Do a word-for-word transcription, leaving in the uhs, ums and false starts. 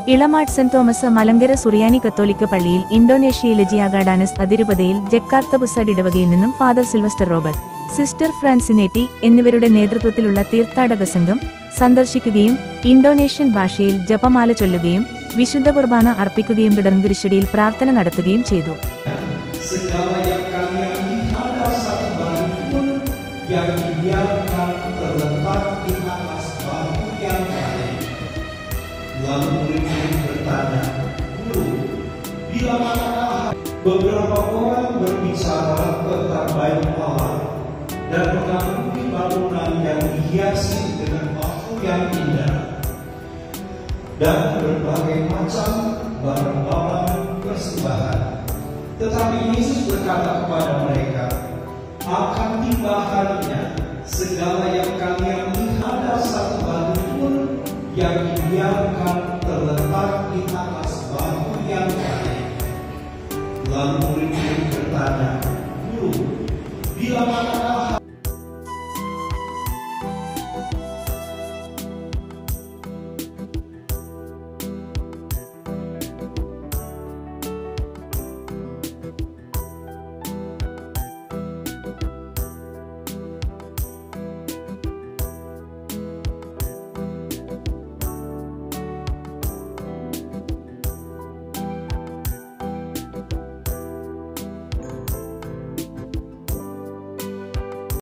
Elamad saint Thomas Malankara സുറിയാനി കത്തോലിക്ക പള്ളിയിൽ ഇന്തോനേഷ്യയിലെ ജിയാഗാഡാനസ് അതിരൂപതയിൽ ജക്കാർത്തബുസഡ് ഇടവകയിൽ നിന്നും ഫാദർ സിൽവസ്റ്റർ റോബർട്ട്, സിസ്റ്റർ ഫ്രാൻസിനേറ്റി എന്നിവരുടെ നേതൃത്വത്തിലുള്ള തീർത്ഥാടക സംഘം സന്ദർശിക്കുകയും ഇന്തോനേഷ്യൻ ഭാഷയിൽ ജപമാല ചൊല്ലുകയും വിശുദ്ധ കുർബാന അർപ്പിക്കുകയും തുടർന്ന് കുരിശടിയിൽ പ്രാർത്ഥന നടത്തുകയും ചെയ്തു. Lalu murid-murid bertanya, "Guru, bila manakah?" Beberapa orang berbicara tentang baik Allah dan mengagumi bangunan yang dihiasi dengan batu yang indah dan berbagai macam barang-barang persembahan. Tetapi Yesus berkata kepada mereka, "Akan tiba harinya segala yang kalian lihat ada satu batu pun yang dibiarkan terletak di atas batu yang lain." Lalu murid-murid bertanya, "Guru, bila mana